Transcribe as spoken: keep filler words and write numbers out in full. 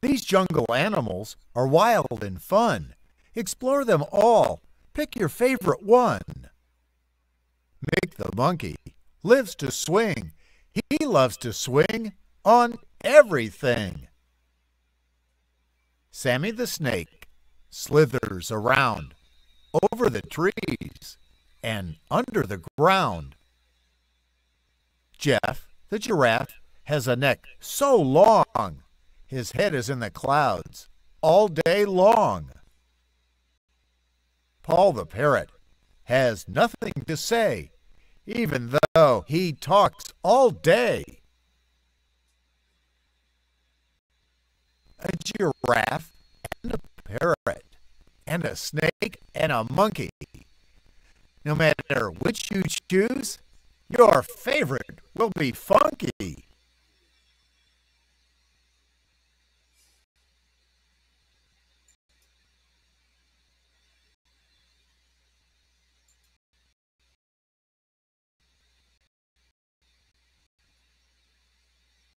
These jungle animals are wild and fun. Explore them all. Pick your favorite one. Mick the monkey lives to swing. He loves to swing on everything. Sammy the snake slithers around over the trees and under the ground. Jeff the giraffe has a neck so long, his head is in the clouds all day long. Paul the parrot has nothing to say, even though he talks all day. A giraffe and a parrot and a snake and a monkey. No matter which you choose, your favorite will be funky.